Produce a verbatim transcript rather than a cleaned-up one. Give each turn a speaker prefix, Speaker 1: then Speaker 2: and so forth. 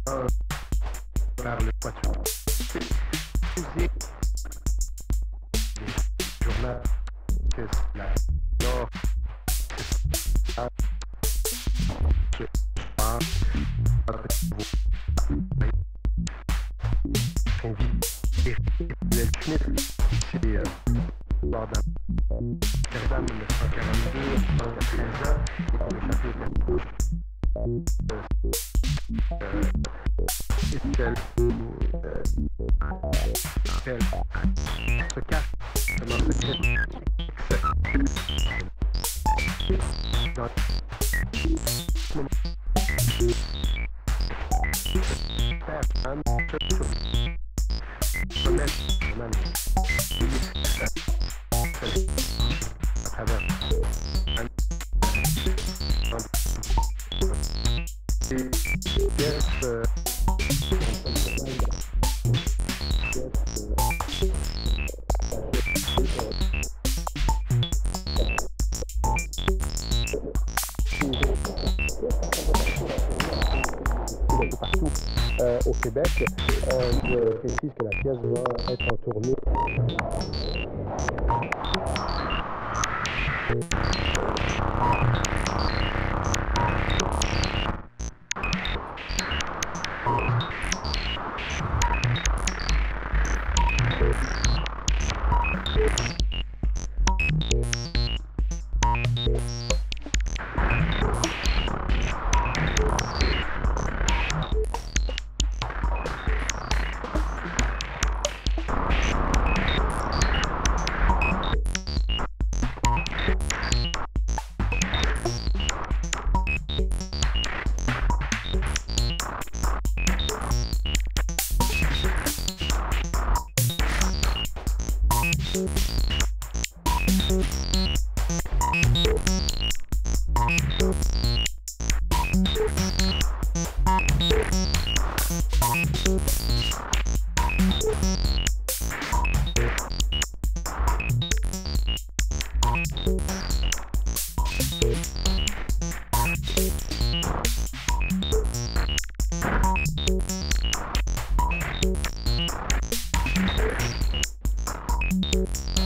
Speaker 1: par le quatuor. Musique, les journaux, que la nord, que je pense, invité, c'est euh, lors d'un Amsterdam mille neuf cent quarante-deux, pendant treize ans, et pour le chapitre Ethel appelle se cache comment se cache dans personne remettre à travers et pièces euh, partout euh, au Québec. Euh, je précise que la pièce va être en tournée. Thank you.